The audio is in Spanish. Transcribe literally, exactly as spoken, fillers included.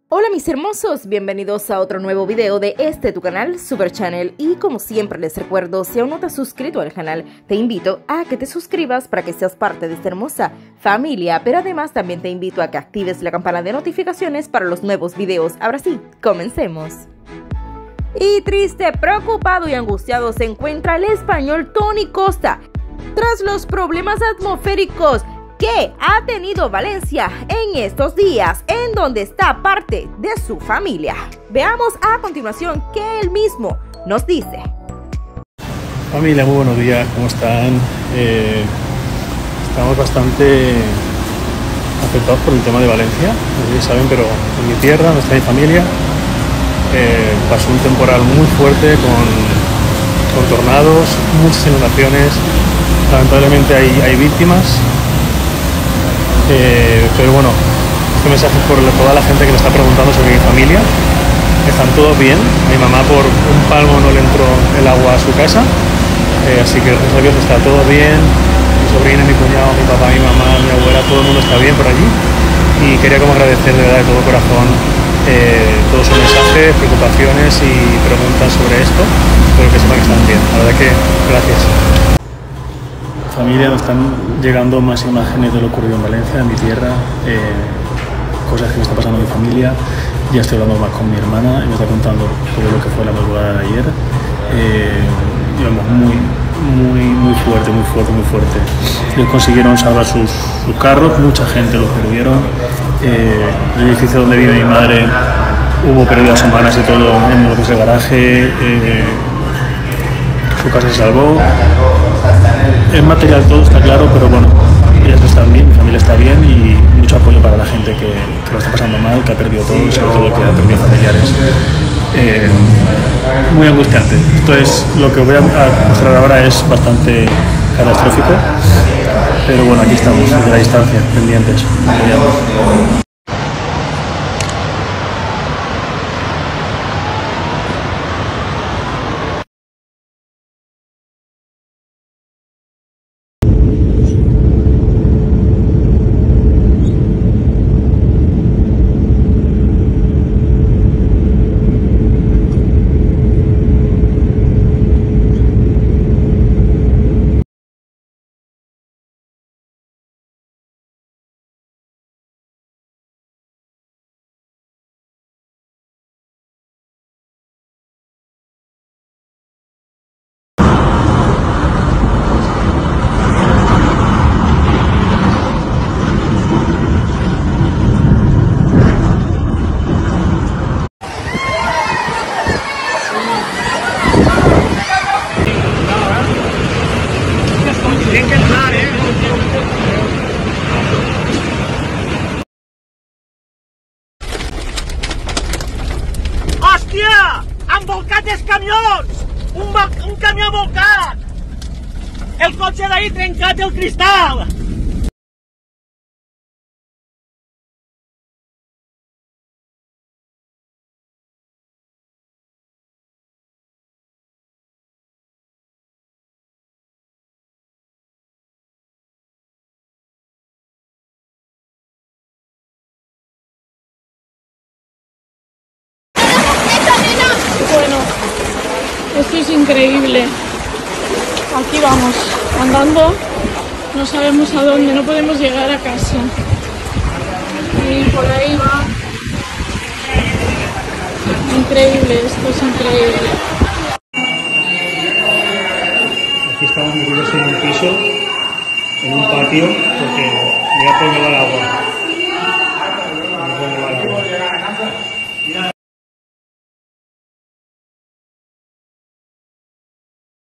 Hola mis hermosos, bienvenidos a otro nuevo video de este tu canal Super Channel y como siempre les recuerdo, si aún no te has suscrito al canal, te invito a que te suscribas para que seas parte de esta hermosa familia, pero además también te invito a que actives la campana de notificaciones para los nuevos videos. Ahora sí, comencemos. Y triste, preocupado y angustiado se encuentra el español Toni Costa tras los problemas atmosféricos que ha tenido Valencia en estos días, en donde está parte de su familia. Veamos a continuación qué él mismo nos dice. Familia, muy buenos días, ¿cómo están? Eh, estamos bastante afectados por el tema de Valencia, no sé si saben, pero en mi tierra, donde está mi familia, eh, pasó un temporal muy fuerte con, con tornados, muchas inundaciones. Lamentablemente hay, hay víctimas. Eh, pero bueno, este mensaje es por toda la gente que me está preguntando sobre mi familia. Están todos bien. Mi mamá por un palmo no le entró el agua a su casa, eh, así que gracias a Dios está todo bien. Mi sobrina, mi cuñado, mi papá, mi mamá, mi abuela, todo el mundo está bien por allí. Y quería como agradecer de verdad de todo corazón eh, todos sus mensajes, preocupaciones y preguntas sobre esto. Espero que sepan que están bien. La verdad que gracias. Familia, nos están llegando más imágenes de lo ocurrido en Valencia, en mi tierra, eh, cosas que me está pasando en mi familia. Ya estoy hablando más con mi hermana y me está contando todo lo que fue la madrugada de ayer. Eh, digamos, muy, muy, muy fuerte, muy fuerte, muy fuerte. Ellos consiguieron salvar sus, sus carros, mucha gente los perdieron. Eh, el edificio donde vive mi madre hubo pérdidas humanas y todo en lo que es el garaje. Eh, su casa se salvó. El material todo está claro, pero bueno, ellas están bien, mi familia está bien y mucho apoyo para la gente que, que lo está pasando mal, que ha perdido todo y sobre todo que ha perdido familiares. Eh, muy angustiante. Esto es lo que voy a mostrar ahora, es bastante catastrófico, pero bueno, aquí estamos, desde la distancia, pendientes, apoyando. Hòstia! Han volcat els camions! Un, un camió volcat! El cotxe d'ahir trencat el cristal! Bueno, esto es increíble. Aquí vamos, andando, no sabemos a dónde, no podemos llegar a casa. Y por ahí va. Increíble, esto es increíble. Aquí estamos metidos en un piso, en un patio, porque mira por dónde va el agua.